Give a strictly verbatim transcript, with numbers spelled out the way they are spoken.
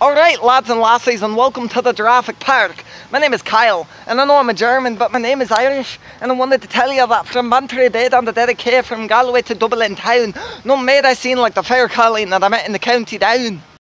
Alright lads and lassies, and welcome to the Jurassic Park. My name is Kyle, and I know I'm a German, but my name is Irish, and I wanted to tell you that from Bantry Bay down the Dedicated from Galway to Dublin town, none made I seen like the fair colleen that I met in the county down.